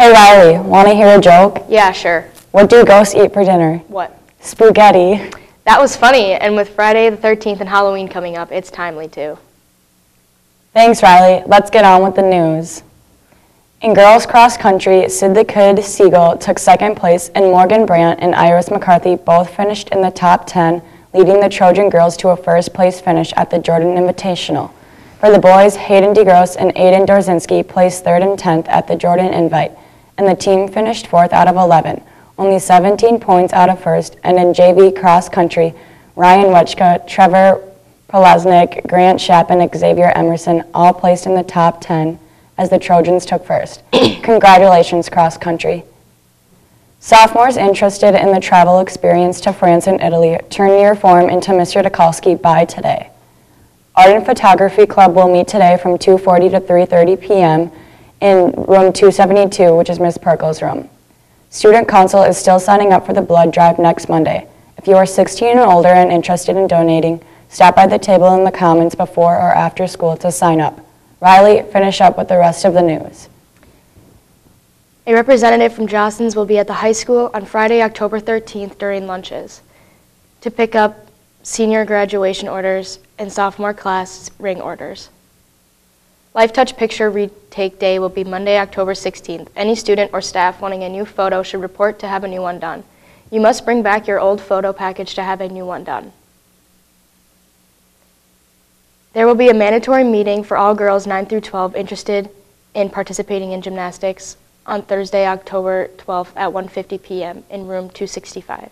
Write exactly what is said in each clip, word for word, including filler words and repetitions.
Hey Riley, want to hear a joke? Yeah, sure. What do ghosts eat for dinner? What? Spaghetti. That was funny, and with Friday the thirteenth and Halloween coming up, it's timely too. Thanks Riley, let's get on with the news. In girls cross country, Sid the Kid Siegel took second place and Morgan Brandt and Iris McCarthy both finished in the top ten, leading the Trojan girls to a first place finish at the Jordan Invitational. For the boys, Hayden DeGrosse and Aiden Dorzinski placed third and tenth at the Jordan Invite, and the team finished fourth out of eleven, only seventeen points out of first. And in J V cross country, Ryan Wechka, Trevor Polaznik, Grant Shapp, and Xavier Emerson all placed in the top ten as the Trojans took first. Congratulations, cross country. Sophomores interested in the travel experience to France and Italy, turn your form into Mister Tukalski by today. Art and Photography Club will meet today from two forty to three thirty p m in room two seventy-two, which is Miz Perkle's room. Student Council is still signing up for the blood drive next Monday. If you are sixteen and older and interested in donating, stop by the table in the Commons before or after school to sign up. Riley, finish up with the rest of the news. A representative from Jostens will be at the high school on Friday, October thirteenth during lunches to pick up senior graduation orders and sophomore class ring orders. LifeTouch Picture Retake Day will be Monday, October sixteenth. Any student or staff wanting a new photo should report to have a new one done. You must bring back your old photo package to have a new one done. There will be a mandatory meeting for all girls nine through twelve interested in participating in gymnastics on Thursday, October twelfth at one fifty p m in room two sixty-five.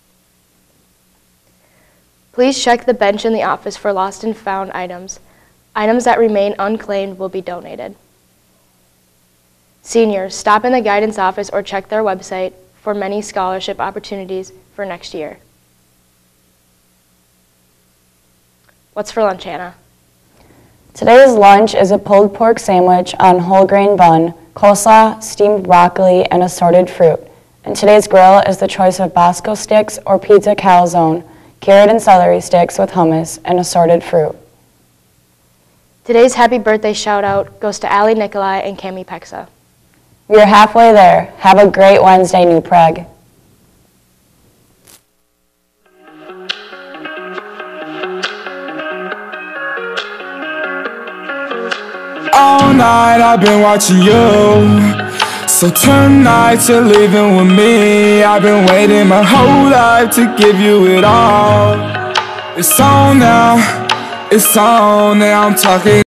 Please check the bench in the office for lost and found items. Items that remain unclaimed will be donated. Seniors, stop in the guidance office or check their website for many scholarship opportunities for next year. What's for lunch, Hannah? Today's lunch is a pulled pork sandwich on whole grain bun, coleslaw, steamed broccoli, and assorted fruit. And today's grill is the choice of Bosco sticks or pizza calzone, carrot and celery sticks with hummus, and assorted fruit. Today's happy birthday shout out goes to Allie Nikolai and Cami Pexa. We're halfway there. Have a great Wednesday, New Prague. All night I've been watching you, so tonight you're leaving with me. I've been waiting my whole life to give you it all. It's on now, it's on now, I'm talking